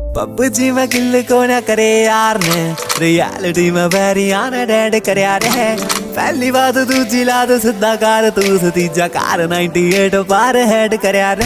PUBG में किल को ना करे यार ने, रियलिटी में बैरिया ने डेड करया रे। पहली बात दूजी लाद सीधा कार तू, तीजा कार 98 पार हेड करया रे।